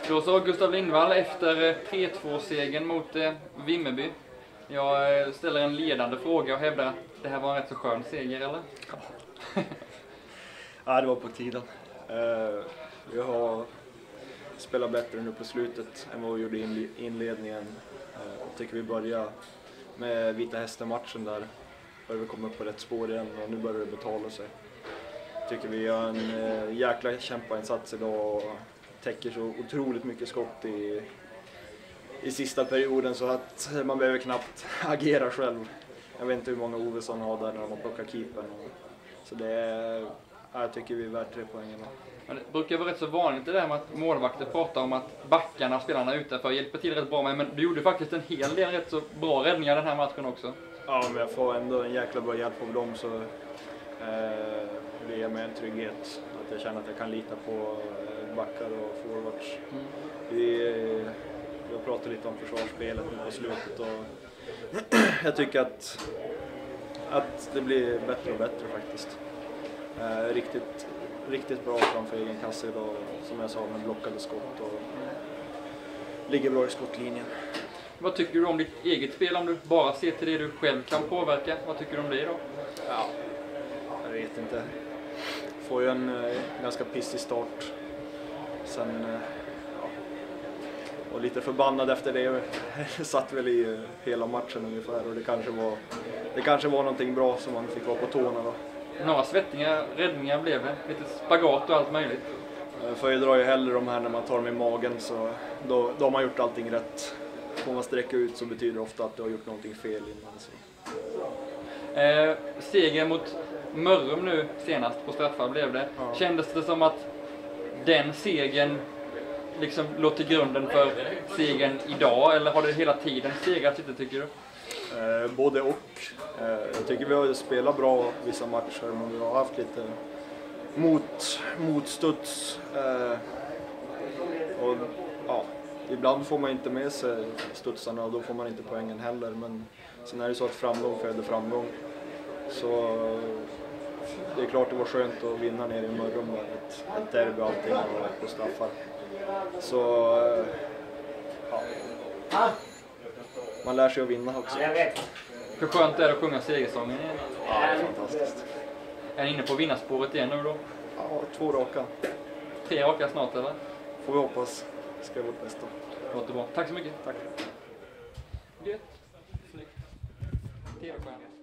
Då sa Gustav Lindvall efter 3-2-segern mot Vimmerby. Jag ställer en ledande fråga och hävdar att det här var en rätt så skön seger, eller? Ja, det var på tiden. Vi har spelat bättre nu på slutet än vad vi gjorde i inledningen. Jag tycker vi börjar med Vita Hästen-matchen där. Börjar vi komma upp på rätt spår igen och nu börjar det betala sig. Jag tycker vi gör en jäkla kämpainsats idag och täcker så otroligt mycket skott i sista perioden så att man behöver knappt agera själv. Jag vet inte hur många Ovesson har där när de plockar keepern. Så jag tycker vi är värt 3 poäng. Men det brukar vara rätt så vanligt det där med att målvakter pratar om att backarna och spelarna utanför hjälper till rätt bra med. Men du gjorde faktiskt en hel del rätt så bra räddningar den här matchen också. Ja, men jag får ändå en jäkla bra hjälp av dem så det ger mig en trygghet. Att jag känner att jag kan lita på backar och forwards. Vi har pratat lite om försvarsspelet nu på slutet och jag tycker att det blir bättre och bättre faktiskt. Riktigt bra framför egen kasse idag, som jag sa, med blockade skott och ligger bra i skottlinjen. Vad tycker du om ditt eget spel om du bara ser till det du själv kan påverka? Vad tycker du om det då? Ja, jag vet inte. Får ju en ganska pissig start. Sen och lite förbannad efter det. Satt väl i hela matchen ungefär och det kanske var någonting bra som man fick vara på tårna då. Några svettingar, räddningar blev det. Lite spagat och allt möjligt. Jag föredrar ju hellre de här när man tar dem i magen så då har man gjort allting rätt. Får man sträcka ut så betyder det ofta att du har gjort någonting fel innan. Så. Seger mot Mörrum nu senast på straffar blev det. Ja. Kändes det som att den segern liksom låg till grunden för segern idag, eller har det hela tiden segrat lite, tycker du? Både och. Jag tycker vi har spelat bra vissa matcher, men vi har haft lite motstuds. Och, ja, ibland får man inte med sig studsarna och då får man inte poängen heller. Men sen är det så att framgång föder framgång. Så det är klart det var skönt att vinna ner i Mörrum med ett derby och allting och på straffar. Så ja. Man lär sig att vinna också. Hur skönt är det att sjunga segersången igen? Ja, det är fantastiskt. Är ni inne på vinnarspåret igen nu då? Ja, 2 raka. 3 raka snart, eller? Får vi hoppas. Ska göra vårt bästa. Låter bra. Tack så mycket. Tack. Gött. Snyggt. TV-stjärna.